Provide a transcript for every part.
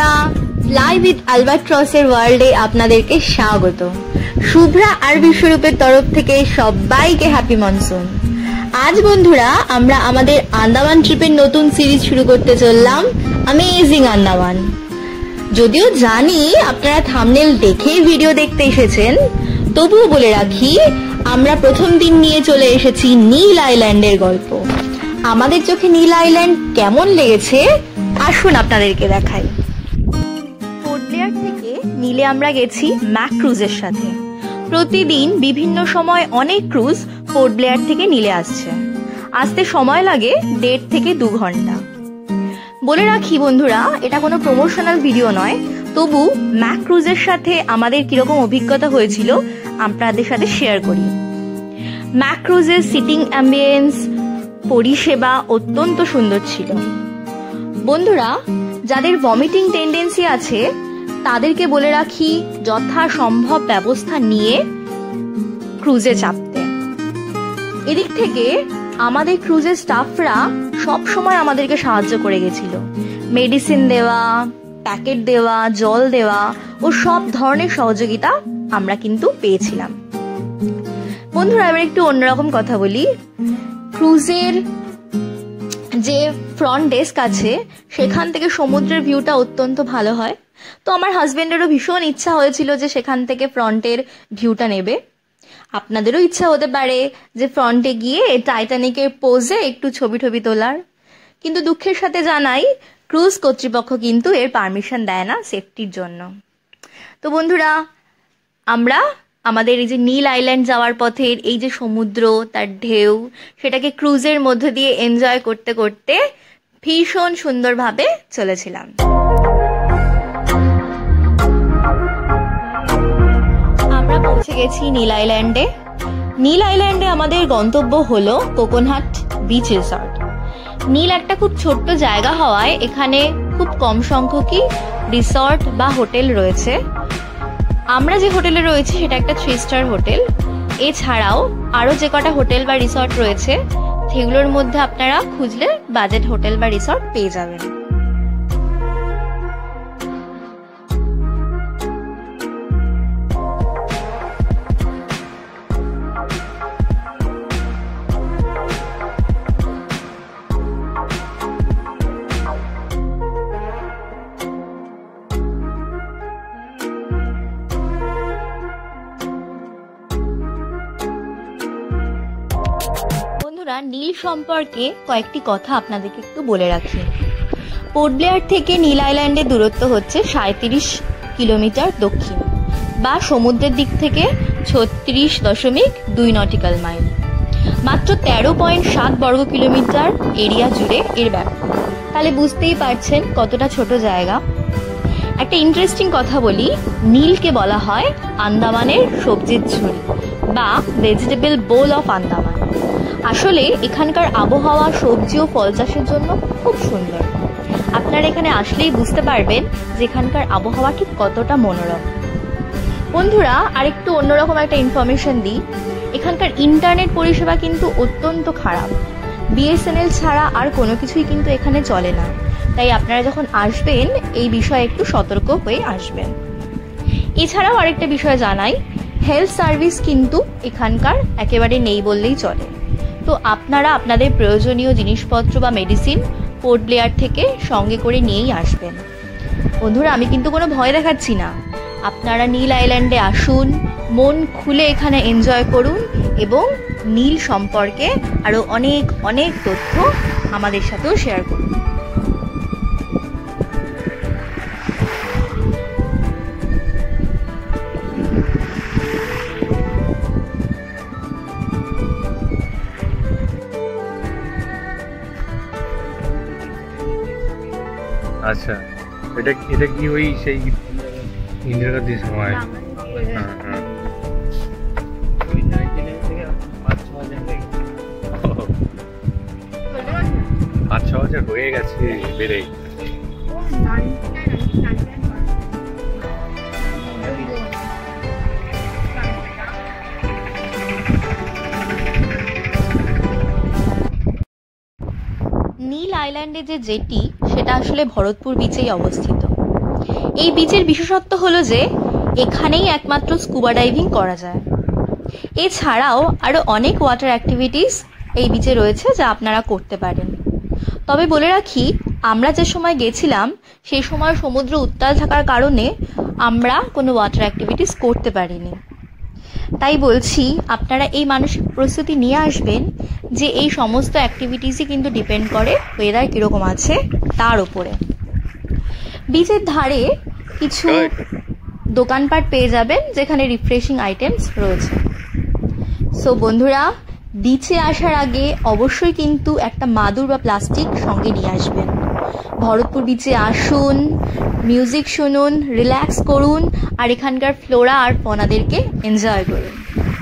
বন্ধুরা, fly with আলবাট্রসের ওয়ার্ল্ডে আপনাদেরকে স্বাগত। শুভ্রা আর বিশ্বরূপের তরফ থেকে সবাইকে হ্যাপি মনসুন। আজ বন্ধুরা আমরা আমাদের আন্দামান ট্রিপের নতুন সিরিজ শুরু করতে চললাম, অ্যামেজিং আন্দামান। যদিও জানি আপনারা থাম্বনেল দেখেই ভিডিও দেখতে এসেছেন, তবুও বলে রাখি আমরা প্রথম দিন নিয়ে চলে এসেছি নীল আইল্যান্ডের গল্প। আমাদের চোখে নীল আইল্যান্ড কেমন লেগেছে আসুন আপনাদেরকে দেখাই। পোর্ট ব্লেয়ার থেকে নীলে আমরা গেছি ম্যাক ক্রুজের সাথে। প্রতিদিন বিভিন্ন সময় অনেক ক্রুজ পোর্ট ব্লেয়ার থেকে নীলে আসছে। আসতে সময় লাগে 1.5 থেকে 2 ঘন্টা। বলে রাখি বন্ধুরা, এটা কোনো প্রমোশনাল ভিডিও নয়, তবু ম্যাক ক্রুজের সাথে আমাদের কিরকম অভিজ্ঞতা হয়েছিল আপনাদের সাথে শেয়ার করি। ম্যাক ক্রুজের সিটিং অ্যাম্বিয়েন্স, পরিষেবা অত্যন্ত সুন্দর ছিল। বন্ধুরা, যাদের ভমিটিং টেন্ডেন্সি আছে তাদেরকে বলে রাখি যথাসম্ভব ব্যবস্থা নিয়ে ক্রুজে চাপতে। এদিক থেকে আমাদের ক্রুজের স্টাফরা সব সময় আমাদেরকে সাহায্য করে গেছিল। মেডিসিন দেওয়া, প্যাকেট দেওয়া, জল দেওয়া ও সব ধরনের সহযোগিতা আমরা কিন্তু পেয়েছিলাম। বন্ধুরা, এবার একটু অন্যরকম কথা বলি। ক্রুজের যে ফ্রন্ট ডেস্ক আছে সেখান থেকে সমুদ্রের ভিউটা অত্যন্ত ভালো হয়। তো আমার হাজবেন্ডেরও ভীষণ ইচ্ছা হয়েছিল যে সেখান থেকে ফ্রন্টের ভিউটা নেবে। আপনাদেরও ইচ্ছা হতে পারে যে ফ্রন্টে গিয়ে টাইটানিকের পোজে একটু ছবি তোলার, কিন্তু দুঃখের সাথে জানাই ক্রুজ কর্তৃপক্ষ কিন্তু এর পারমিশন দেয় না সেফটির জন্য। তো বন্ধুরা, আমরা আমাদের এই যে নীল আইল্যান্ড যাওয়ার পথের এই যে সমুদ্র, তার ঢেউ, সেটাকে ক্রুজের মধ্যে দিয়ে এনজয় করতে করতে ভীষণ সুন্দরভাবে চলেছিলাম। আমরা পৌঁছে গেছি নীল আইল্যান্ডে। নীল আইল্যান্ডে আমাদের গন্তব্য হলো কোকোনাট বিচ রিসর্ট। নীল একটা খুব ছোট্ট জায়গা হওয়ায় এখানে খুব কম সংখ্যকই রিসর্ট বা হোটেল রয়েছে। আমরা যে হোটেলে রয়েছি সেটা একটা 3 স্টার হোটেল। এছাড়াও আরো যে কটা হোটেল বা রিসর্ট রয়েছে সেগুলোর মধ্যে আপনারা খুঁজলে বাজেট হোটেল বা রিসর্ট পেয়ে যাবেন। নীল সম্পর্কে কয়েকটি কথা আপনাদেরকে একটু বলে রাখি। পোর্ট ব্লেয়ার থেকে নীল আইল্যান্ডের দূরত্ব হচ্ছে 37 কিলোমিটার দক্ষিণ, বা সমুদ্রের দিক থেকে 36.2 নটিক্যাল মাইল। মাত্র 13.7 বর্গ কিলোমিটার এরিয়া জুড়ে এর ব্যাপ্তি। তাহলে বুঝতেই পারছেন কতটা ছোট জায়গা। একটা ইন্টারেস্টিং কথা বলি, নীলকে বলা হয় আন্দামানের সবজির ঝুড়ি বা ভেজিটেবল বোল অফ আন্দামান। আসলে এখানকার আবহাওয়া সবজি ও ফল চাষের জন্য খুব সুন্দর। আপনারা এখানে আসলেই বুঝতে পারবেন যে এখানকার আবহাওয়া ঠিক কতটা মনোরম। বন্ধুরা, আরেকটু অন্যরকম একটা ইনফরমেশন দিই। এখানকার ইন্টারনেট পরিষেবা কিন্তু অত্যন্ত খারাপ। বিএসএনএল ছাড়া আর কোনো কিছুই কিন্তু এখানে চলে না। তাই আপনারা যখন আসবেন এই বিষয়ে একটু সতর্ক হয়ে আসবেন। এছাড়াও আরেকটা বিষয় জানাই, হেলথ সার্ভিস কিন্তু এখানকার একেবারে নেই বললেই চলে। তো আপনারা আপনাদের প্রয়োজনীয় জিনিসপত্র বা মেডিসিন পোর্ট ব্লেয়ার থেকে সঙ্গে করে নিয়েই আসবেন। বন্ধুরা, আমি কিন্তু কোনো ভয় দেখাচ্ছি না। আপনারা নীল আইল্যান্ডে আসুন, মন খুলে এখানে এনজয় করুন এবং নীল সম্পর্কে আরও অনেক অনেক তথ্য আমাদের সাথেও শেয়ার করুন। আচ্ছা, এটা কি ওই সেই ইন্দিরা গান্ধীর সময়? ওই 19 থেকে 5-6 হাজার হয়ে গেছে বেড়ে। নীল আইল্যান্ডে যে জেটি সেটা আসলে ভরতপুর বিচেই অবস্থিত। এই বিচের বিশেষত্ব হলো যে এখানেই একমাত্র স্কুবা ডাইভিং করা যায়। এছাড়াও আরো অনেক ওয়াটার অ্যাক্টিভিটিস এই বিচে রয়েছে যা আপনারা করতে পারেন। তবে বলে রাখি, আমরা যে সময় গেছিলাম সেই সময় সমুদ্র উত্তাল থাকার কারণে আমরা কোনো ওয়াটার অ্যাক্টিভিটিস করতে পারিনি। তাই বলছি, আপনারা এই মানসিক প্রস্তুতি নিয়ে আসবেন যে এই সমস্ত অ্যাক্টিভিটিসই কিন্তু ডিপেন্ড করে ওয়েদার কীরকম আছে তার উপরে। বিচের ধারে কিছু দোকানপাট পেয়ে যাবেন যেখানে রিফ্রেশিং আইটেমস রয়েছে। সো বন্ধুরা, বিচে আসার আগে অবশ্যই কিন্তু একটা মাদুর বা প্লাস্টিক সঙ্গে নিয়ে আসবেন। ভরতপুর বিচে আসুন, মিউজিক শুনুন, রিল্যাক্স করুন আর এখানকার ফ্লোরা আর ফনাদেরকে এনজয় করুন।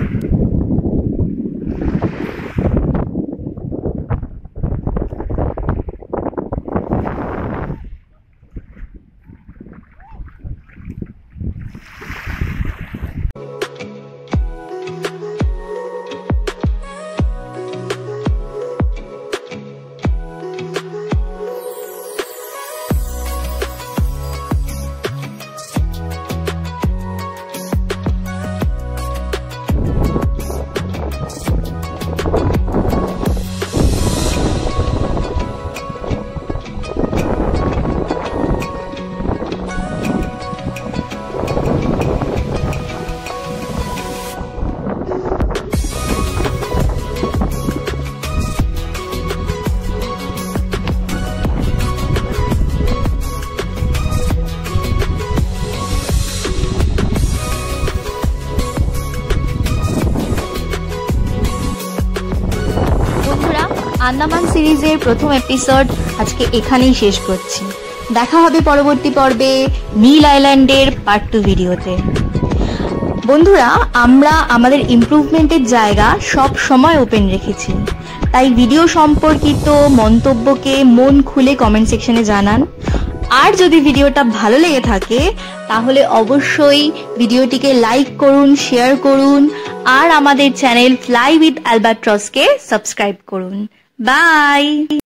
আন্দামান সিরিজের প্রথম এপিসোড আজকে এখানেই শেষ করছি। দেখা হবে পরবর্তী পর্বে নীল আইল্যান্ডের পার্ট 2 ভিডিওতে। বন্ধুরা, আমরা আমাদের ইমপ্রুভমেন্টের জায়গা সব সময় ওপেন রেখেছি, তাই ভিডিও সম্পর্কিত মন্তব্যকে মন খুলে কমেন্ট সেকশনে জানান। আর যদি ভিডিওটা ভালো লেগে থাকে তাহলে অবশ্যই ভিডিওটিকে লাইক করুন, শেয়ার করুন আর আমাদের চ্যানেল ফ্লাই উইথ অ্যালবাট্রসকে সাবস্ক্রাইব করুন। বাই।